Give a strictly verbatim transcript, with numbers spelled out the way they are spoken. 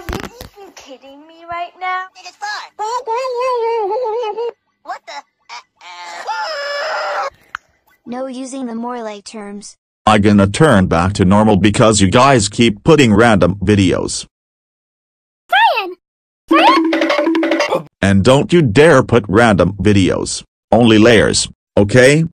you even kidding me right now? It is far. What the? No using the Morley terms. I'm gonna turn back to normal because you guys keep putting random videos. Cyan! Cyan! And don't you dare put random videos. Only layers, okay?